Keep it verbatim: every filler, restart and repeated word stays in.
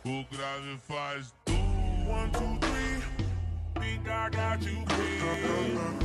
O grave faz tu. One, two, three. Think I got you, babe.